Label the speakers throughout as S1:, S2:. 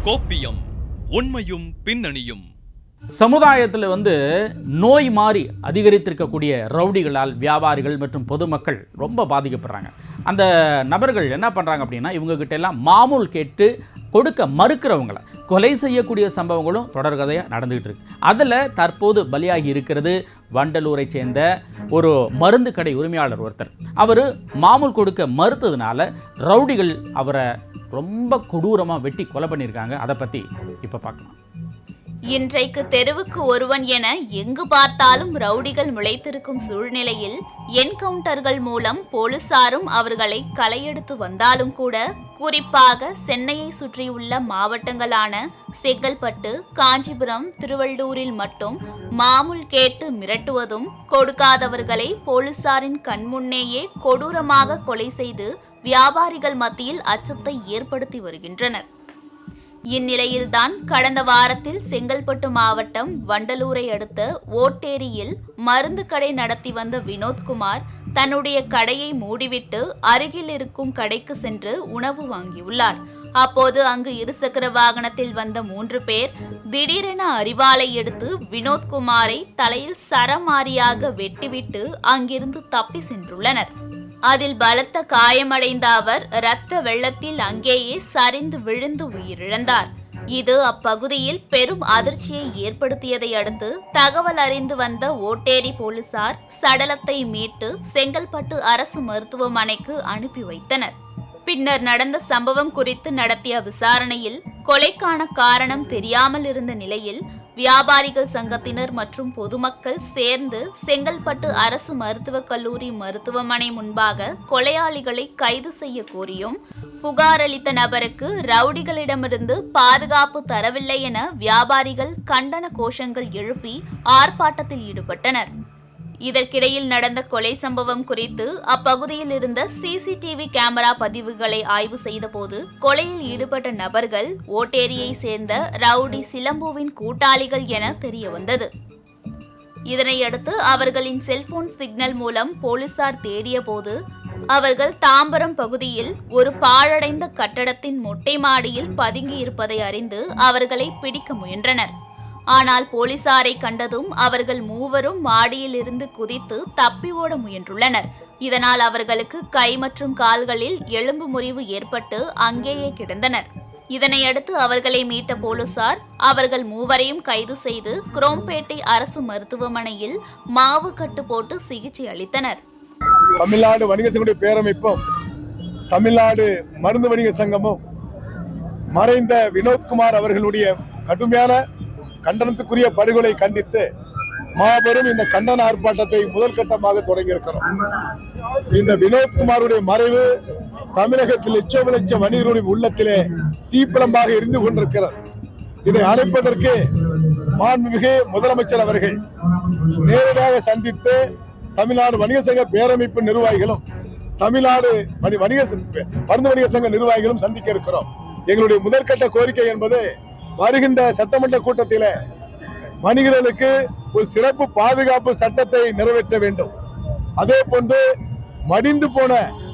S1: கோப்பியம் உண்மையும் பின்னணியும்.
S2: சமுதாயத்தில் நோய் மாறி அதிகரித்திருக்கக்கூடிய ரவுடிகளால் வியாபாரிகள் மற்றும் பொதுமக்கள் ரொம்ப பாதிக்கப்படுறாங்க. அந்த நபர்கள் என்ன பண்ணுறாங்க அப்படின்னா, இவங்ககிட்ட எல்லாம் மாமூல் கேட்டு கொடுக்க மறுக்கிறவங்களை கொலை செய்யக்கூடிய சம்பவங்களும் தொடர்கதையாக நடந்துகிட்டு இருக்கு. அதில் தற்போது பலியாகி இருக்கிறது வண்டலூரை சேர்ந்த ஒரு மருந்து கடை உரிமையாளர் ஒருத்தர். அவர் மாமூல் கொடுக்க மறுத்ததுனால ரவுடிகள் அவரை ரொம்ப கொடூரமாக வெட்டி கொலை பண்ணியிருக்காங்க. அதை பற்றி இப்போ பார்க்கலாம்.
S3: இன்றைக்கு தெருவுக்கு ஒருவன் என எங்கு பார்த்தாலும் ரவுடிகள் முளைத்திருக்கும் சூழ்நிலையில் என்கவுண்டர்கள் மூலம் போலீசாரும் அவர்களை களையெடுத்து வந்தாலும் கூட, குறிப்பாக சென்னையை சுற்றியுள்ள மாவட்டங்களான செங்கல்பட்டு, காஞ்சிபுரம், திருவள்ளூரில் மட்டும் மாமூல் கேட்டு மிரட்டுவதும், கொடுக்காதவர்களை போலீசாரின் கண்முன்னேயே கொடூரமாக கொலை செய்து வியாபாரிகள் மத்தியில் அச்சத்தை ஏற்படுத்தி வருகின்றனர். இந்நிலையில்தான் கடந்த வாரத்தில் செங்கல்பட்டு மாவட்டம் வண்டலூரை அடுத்த ஓட்டேரியில் மருந்து கடை நடத்தி வந்த வினோத்குமார் தன்னுடைய கடையை மூடிவிட்டு அருகில் இருக்கும் கடைக்கு சென்று உணவு வாங்கியுள்ளார். அப்போது அங்கு இருசக்கர வாகனத்தில் வந்த 3 பேர் திடீரென அரிவாளை எடுத்து வினோத்குமாரை தலையில் சரமாரியாக வெட்டிவிட்டு அங்கிருந்து தப்பி சென்றுள்ளனர். அதில் பலத்த காயமடைந்த அவர் இரத்த வெள்ளத்தில் அங்கேயே சரிந்து விழுந்து உயிரிழந்தார். இது அப்பகுதியில் பெரும் அதிர்ச்சியை ஏற்படுத்தியதை அடுத்து தகவல் அறிந்து வந்த ஓட்டேரி போலீசார் சடலத்தை மீட்டு செங்கல்பட்டு அரசு மருத்துவமனைக்கு அனுப்பி வைத்தனர். பின்னர் நடந்த சம்பவம் குறித்து நடத்திய விசாரணையில் கொலைக்கான காரணம் தெரியாமல் இருந்த நிலையில் வியாபாரிகள் சங்கத்தினர் மற்றும் பொதுமக்கள் சேர்ந்து செங்கல்பட்டு அரசு மருத்துவக் கல்லூரி மருத்துவமனை முன்பாக கொலையாளிகளை கைது செய்ய கோரியும், புகார் அளித்த நபருக்கு ரவுடிகளிடமிருந்து பாதுகாப்பு தரவில்லை என வியாபாரிகள் கண்டன கோஷங்கள் எழுப்பி ஆர்ப்பாட்டத்தில் ஈடுபட்டனர். இதற்கிடையில் நடந்த கொலை சம்பவம் குறித்து அப்பகுதியில் இருந்த சிசிடிவி கேமரா பதிவுகளை ஆய்வு செய்தபோது கொலையில் ஈடுபட்ட நபர்கள் ஓட்டேரியை சேர்ந்த ரவுடி சிலம்புவின் கூட்டாளிகள் என தெரியவந்தது. இதனையடுத்து அவர்களின் செல்போன் சிக்னல் மூலம் போலீசார் தேடிய போது அவர்கள் தாம்பரம் பகுதியில் ஒரு பாழடைந்த கட்டடத்தின் மொட்டை மாடியில் பதுங்கியிருப்பதை அறிந்து அவர்களை பிடிக்க முயன்றனர். ஆனால் போலீசாரை கண்டதும் அவர்கள் மூவரும் மாடியில் இருந்து குதித்து தப்பி ஓட முயன்றுள்ளனர். இதனால் அவர்களுக்கு கை மற்றும் கால்களில் எலும்பு முறிவு ஏற்பட்டு அங்கேயே கிடந்தனர். இதனையடுத்து அவர்களை மீட்ட போலீசார் அவர்கள் மூவரையும் கைது செய்து குரோம்பேட்டை அரசு மருத்துவமனையில் மாவு கட்டு போட்டு சிகிச்சை அளித்தனர்.
S4: தமிழ்நாடு வணிக சங்கத்துடைய பேரமைப்பும் தமிழ்நாடு மருந்து வணிக சங்கமும் மறைந்த வினோத்குமார் அவர்களுடைய கடுமையான கண்டனத்துக்குரிய படுகொலை கண்டித்து மாபெரும் இந்த கண்டன ஆர்ப்பாட்டத்தை முதல் கட்டமாக தொடங்கியிருக்கிறோம். இந்த வினோத்குமாருடைய மறைவு தமிழகத்தில் லட்ச வணிகர்களுடைய உள்ளத்திலே தீப்பிழம்பாக எரிந்து கொண்டிருக்கிறது. இதை அணைப்பதற்கு மாண்புமிகு முதலமைச்சர் அவர்கள் நேரடியாக சந்தித்து தமிழ்நாடு வணிக சங்க பேரமைப்பு நிர்வாகிகளும் தமிழ்நாடு மருந்து வணிக சங்க நிர்வாகிகளும் சந்திக்க இருக்கிறோம். எங்களுடைய முதற்கட்ட கோரிக்கை என்பது, வருகின்ற சட்டமன்ற கூட்டத்தில் வணிகர்களுக்கு ஒரு சிறப்பு பாதுகாப்பு சட்டத்தை நிறைவேற்ற வேண்டும். அதே போன்று மடிந்து போன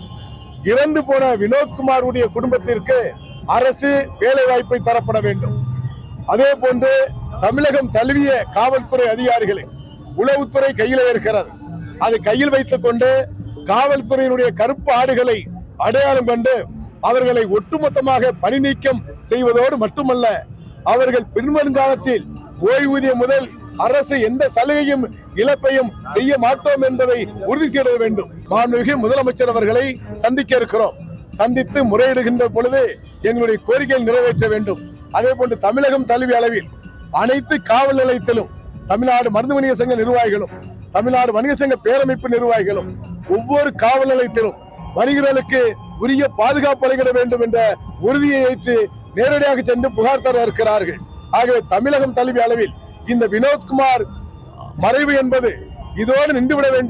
S4: இறந்து போன வினோத்குமாருடைய குடும்பத்திற்கு அரசு வேலை வாய்ப்பை தரப்பட வேண்டும். அதே போன்று தமிழகம் தழுவிய காவல்துறை அதிகாரிகளை உளவுத்துறை கையில் இருக்கிறது. அதை கையில் வைத்துக் கொண்டு காவல்துறையினுடைய கருப்பு ஆடுகளை அடையாளம் கண்டு அவர்களை ஒட்டுமொத்தமாக பணி நீக்கம் செய்வதோடு மட்டுமல்ல, அவர்கள் பின்வருங்காலத்தில் ஓய்வூதியம் முதல் அரசு எந்த சலுகையும் இழப்பையும் செய்ய மாட்டோம் என்பதை உறுதி செய்ய வேண்டும். மாண்புமிகு முதலமைச்சர் அவர்களை சந்திக்க இருக்கிறோம். சந்தித்து முறையிடுகின்ற பொழுது எங்களுடைய கோரிக்கையை நிறைவேற்ற வேண்டும். அதே போன்று தமிழகம் தழுவிய அளவில் அனைத்து காவல் நிலையத்திலும் தமிழ்நாடு மருந்து வணிக சங்க நிர்வாகிகளும் தமிழ்நாடு வணிக சங்க பேரமைப்பு நிர்வாகிகளும் ஒவ்வொரு காவல் நிலையத்திலும் வணிகர்களுக்கு உரிய பாதுகாப்பு அளிக்க வேண்டும் என்ற உறுதியை ஏற்று நேரடியாக சென்று புகார் தர இருக்கிறார்கள். ஆகவே தமிழகம் தழுவிய அளவில் இந்த வினோத்குமார் மறைவு என்பது இதோடு நின்றுவிட வேண்டும்.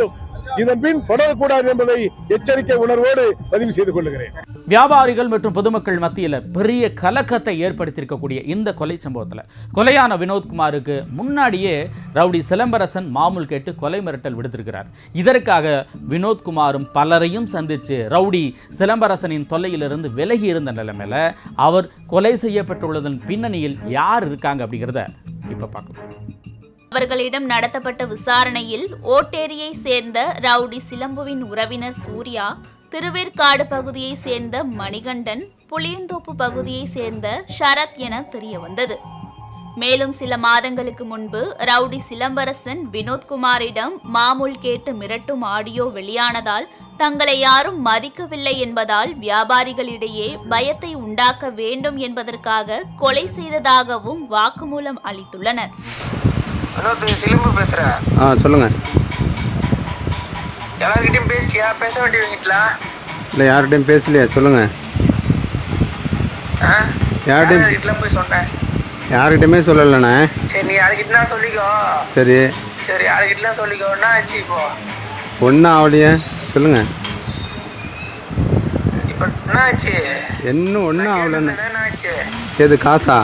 S4: இதன் பின் தொடரக்கூடாது என்பதை எச்சரிக்கை உணர்வோடு பதிவு செய்து கொள்கிறேன்.
S2: வியாபாரிகள் மற்றும் பொதுமக்கள் மத்தியில் பெரிய கலக்கத்தை ஏற்படுத்தியிருக்கக்கூடிய இந்த கொலை சம்பவத்தில் கொலையான வினோத்குமாருக்கு முன்னாடியே ரவுடி சிலம்பரசன் மாமூல் கேட்டு கொலை மிரட்டல் விடுத்திருக்கிறார். இதற்காக வினோத்குமாரும் பலரையும் சந்தித்து ரவுடி சிலம்பரசனின் தொல்லையிலிருந்து விலகி இருந்த நிலைமையில அவர் கொலை செய்யப்பட்டுள்ளதன் பின்னணியில் யார் இருக்காங்க அப்படிங்கிறத இப்ப பார்க்கலாம்.
S3: அவர்களிடம் நடத்தப்பட்ட விசாரணையில் ஓட்டேரியை சேர்ந்த ரவுடி சிலம்புவின் உறவினர் சூர்யா, திருவேற்காடு பகுதியை சேர்ந்த மணிகண்டன், புளியந்தோப்பு பகுதியை சேர்ந்த ஷரத் என தெரிய வந்தது. மேலும் சில மாதங்களுக்கு முன்பு ரவுடி சிலம்பரசன் வினோத்குமாரிடம் மாமூல் கேட்டு மிரட்டும் ஆடியோ வெளியானதால் தங்களை யாரும் மதிக்கவில்லை என்பதால் வியாபாரிகளிடையே பயத்தை உண்டாக்க வேண்டும் என்பதற்காக கொலை செய்ததாகவும் வாக்குமூலம் அளித்துள்ளனர்.
S5: சிலம்பு பேசுறேன். சொல்லுங்க. எல்லார்கிட்டயும் பேசிட்டியா? பேச வேண்டியவங்கிட்டா? இல்ல, யார்கிட்டயும் பேசலையா? சொல்லுங்க. யார்கிட்டயும் போய் சொன்னேன்? யார்கிட்டயுமே சொல்லலண்ணே. சரி, நீ யார்கிட்டனா சொல்லிக்கோ. சரி சரி, யார்கிட்டனா சொல்லிக்கோ. என்ன ஆச்சு இப்போ? ஒன்னும் ஆகலையே. சொல்லுங்க. இப்ப என்ன ஆச்சு? என்ன ஒன்னும் ஆகலன்னு. என்ன ஆச்சு? எது? காசா?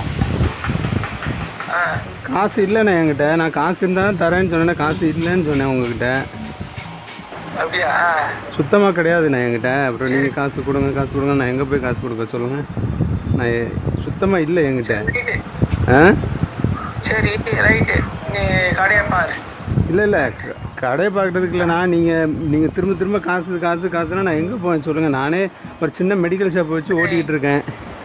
S5: காசு இல்லைண்ணே என்கிட்ட. நான் காசு இருந்தா தரேன்னு சொன்னேன். காசு இல்லைன்னு சொன்னேன் உங்ககிட்ட. அப்படியா? சுத்தமா கிடையாதுண்ணே என்கிட்ட. அப்புறம் நீங்க காசு கொடுங்க காசு கொடுங்க. நான் எங்க போய் காசு கொடுக்க சொல்லுங்க? நான் சுத்தமா இல்லை என்கிட்ட. சரி ரைட்டு, நீ கடையை பாரு. இல்லை இல்லை, கடையை பார்க்கறதுக்கு இல்லைண்ணா. நீங்கள் திரும்ப திரும்ப காசு காசு காசுன்னா நான் எங்கே போவேன் சொல்லுங்கள்? நானே ஒரு சின்ன மெடிக்கல் ஷாப்பை வச்சு ஓட்டிக்கிட்டு இருக்கேன்.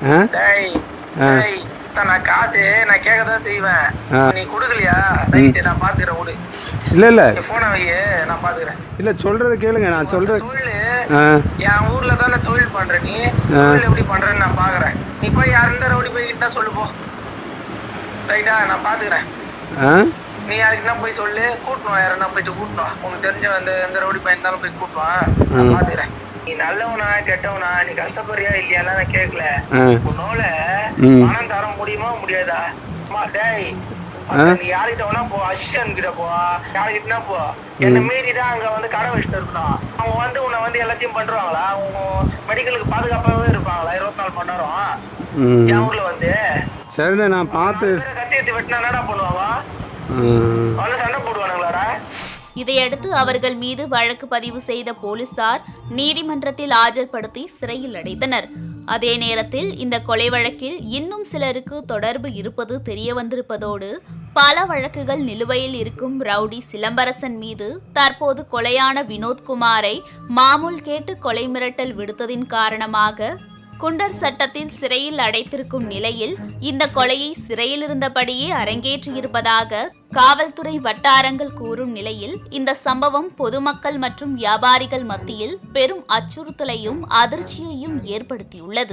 S5: நான் காசு நான் கேட்க தான் செய்வேன். நீ கொடுக்கலையா? ரைட்டு, நான் பார்த்துக்கிறேன். விடு. இல்லை இல்லை, ஃபோனை வையே, நான் பார்த்துக்கிறேன். இல்லை, சொல்கிறத கேளுங்க. நான் சொல்கிறேன். தொழில் என் ஊரில் தானே தொழில் பண்ணுறேன். நீ தொழில் எப்படி பண்ணுறேன்னு நான் பார்க்குறேன். நீ போய் யார் இருந்தா ரவுடி போய்கிட்டா சொல்லுப்போ. ரைட்டா, நான் பாத்துக்கிறேன். நீ யாருக்குன்னா போய் சொல்லு, கூட்டணும். யாருன்னா போயிட்டு கூட்டணும். உனக்கு தெரிஞ்ச எந்த ரவுடி பையன் இருந்தாலும் போய் கூட்டுவான். நான் பாத்துக்கிறேன். நீ நல்லவனா கெட்டவனா, நீ கஷ்டப்படுறியா இல்லையா நான் கேட்கல. உன்னோட பணம் தர முடியுமா முடியாதா? டேய், நீ யாருக்கிட்ட வேணா போ, அசிஸ்டன்ட் கிட்ட போ, யாருக்கிட்டனா போ. என்ன மீறிதான் அங்க கடை வச்சுட்டு இருக்கணும். அவங்க உன்னை எல்லாத்தையும் பண்றாங்களா? அவங்க மெடிக்கலுக்கு பாதுகாப்பாவே இருப்பாங்களா 24 மணி நேரம் என் ஊர்ல சரிண்ணே, நான் பார்த்து கத்தி எடுத்து வெட்டினா என்னடா பண்ணுவாவா? சண்டை போடுவானுங்களாடா?
S3: இதையடுத்து அவர்கள் மீது வழக்கு பதிவு செய்த போலீசார் நீதிமன்றத்தில் ஆஜர்படுத்தி சிறையில் அடைத்தனர். அதே நேரத்தில் இந்த கொலை வழக்கில் இன்னும் சிலருக்கு தொடர்பு இருப்பது தெரிய வந்திருப்பதோடு பல வழக்குகள் நிலுவையில் இருக்கும் ரவுடி சிலம்பரசன் மீது தற்போது கொலையான வினோத்குமாரை மாமூல் கேட்டு கொலை மிரட்டல் விடுத்ததின் காரணமாக குண்டர் சட்டத்தில் சிறையில் அடைத்திருக்கும் நிலையில் இந்த கொலையை சிறையில் இருந்தபடியே அரங்கேற்றியிருப்பதாக காவல்துறை வட்டாரங்கள் கூறும் நிலையில் இந்த சம்பவம் பொதுமக்கள் மற்றும் வியாபாரிகள் மத்தியில் பெரும் அச்சுறுத்தலையும் அதிர்ச்சியையும் ஏற்படுத்தியுள்ளது.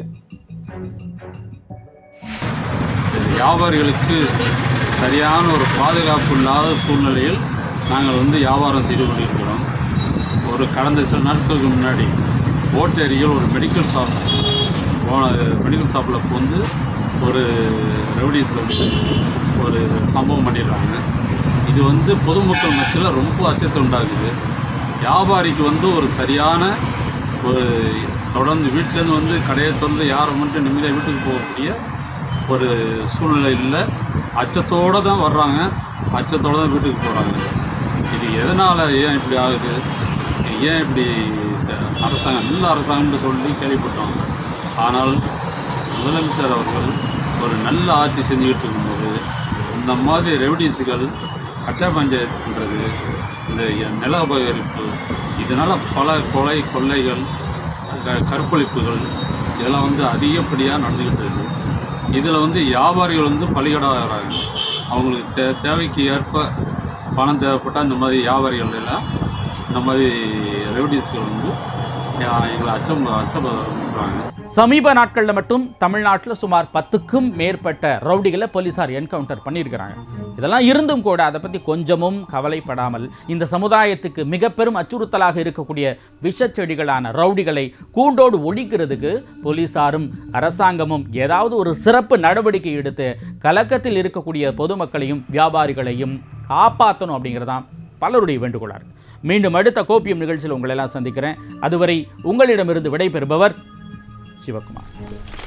S6: வியாபாரிகளுக்கு சரியான ஒரு பாதுகாப்பு இல்லாத சூழ்நிலையில் நாங்கள் வியாபாரம் செய்து கொண்டிருக்கிறோம். ஒரு கடந்த சில நாட்களுக்கு முன்னாடி ஓட்டேரியில் ஒரு மெடிக்கல் ஷாப்பில் ஒரு ரவுடிஸில் ஒரு சம்பவம் பண்ணிடுறாங்க. இது பொதுமக்கள் மத்தியில் ரொம்ப அச்சத்தை உண்டாகுது. வியாபாரிக்கு ஒரு சரியான ஒரு தொடர்ந்து வீட்டிலேருந்து கடையை திறந்து யாரை மட்டும் நிம்மதியாக வீட்டுக்கு போகக்கூடிய ஒரு சூழ்நிலை இல்லை. அச்சத்தோடு தான் வர்றாங்க, அச்சத்தோடு தான் வீட்டுக்கு போகிறாங்க. இது எதனால் ஏன் இப்படி ஆகுது? ஏன் இப்படி அரசாங்கம் நல்ல அரசாங்கம்னு சொல்லி கேள்விப்பட்டோம். ஆனால் முதலமைச்சர் அவர்கள் ஒரு நல்ல ஆட்சி செஞ்சுக்கிட்டு இருக்கும்போது இந்த மாதிரி ரெவடிஸுகள் கட்ட பஞ்சாயத்து பண்ணுறது, இந்த நில அபகரிப்பு, இதனால் பல கொள்ளைகள் கற்பழிப்புகள் இதெல்லாம் அதிகப்படியாக நடந்துக்கிட்டு இருக்குது. இதில் வியாபாரிகள் பலிகடாகிறாங்க. அவங்களுக்கு தேவைக்கு ஏற்ப பணம் தேவைப்பட்டால் இந்த மாதிரி வியாபாரிகள் எல்லாம் இந்த மாதிரி ரெவடிஸ்கள் எங்களை அச்சப்படுறாங்க.
S2: சமீப நாட்களில் மட்டும் தமிழ்நாட்டில் சுமார் 10க்கும் மேற்பட்ட ரவுடிகளை போலீசார் என்கவுண்டர் பண்ணியிருக்கிறாங்க. இதெல்லாம் இருந்தும் கூட அதை பற்றி கொஞ்சமும் கவலைப்படாமல் இந்த சமுதாயத்துக்கு மிக பெரும் அச்சுறுத்தலாக இருக்கக்கூடிய விஷச்செடிகளான ரவுடிகளை கூண்டோடு ஒழிக்கிறதுக்கு போலீசாரும் அரசாங்கமும் ஏதாவது ஒரு சிறப்பு நடவடிக்கை எடுத்து கலக்கத்தில் இருக்கக்கூடிய பொதுமக்களையும் வியாபாரிகளையும் காப்பாற்றணும் அப்படிங்கிறதான் பலருடைய வேண்டுகோளாக இருக்குது. மீண்டும் அடுத்த கோப்பியம் நிகழ்ச்சியில் உங்களை எல்லாம் சந்திக்கிறேன். அதுவரை உங்களிடமிருந்து விடைபெறுபவர் சிவகுமார்.